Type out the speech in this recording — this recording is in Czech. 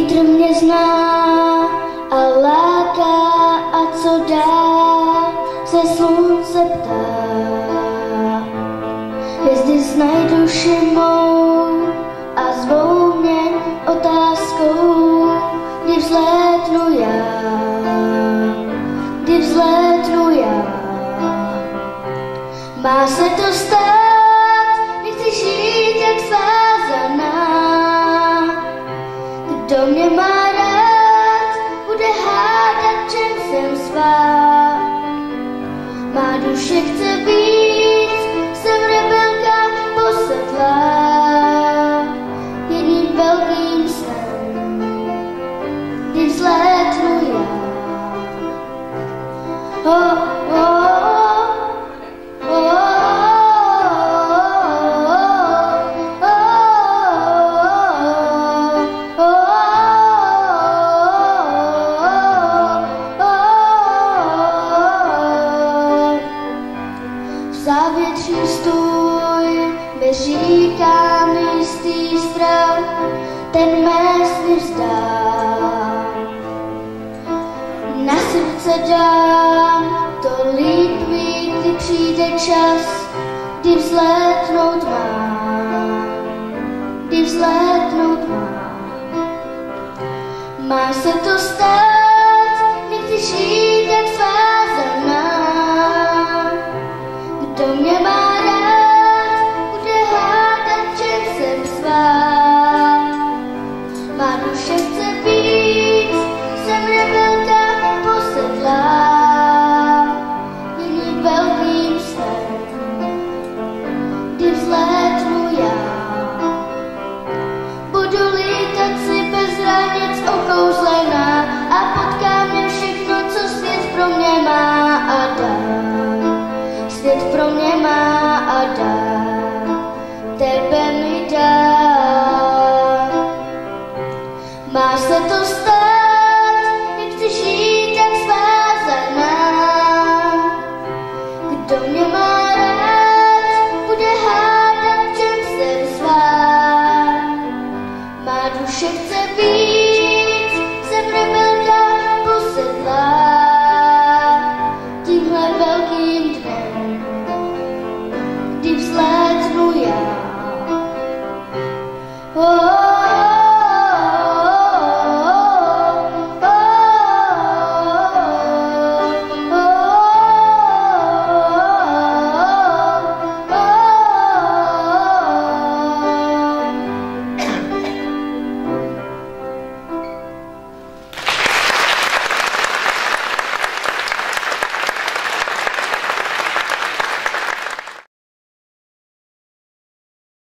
Vítr mě zná a láká, a co dál se slunce ptá. Hvězdy znají duši mou a zvou mě otázkou, kdy vzlétnu já, kdy vzlétnu já. Má se to stát, nechci žít jak svázaná. Kdo mě má rád, bude hádat, čem jsem svá. Má duše chce víc, jsem rebelka posedlá. Jedním velkým snem, kdy vzlétnu já. Oh, oh. Závětří stůj, beříkám jistý strach, ten mé sny vzdám. Na srdce dám tolik tvý, kdy přijde čas, kdy vzlétnout mám, kdy vzlétnout mám. Má se to stát, nechci žít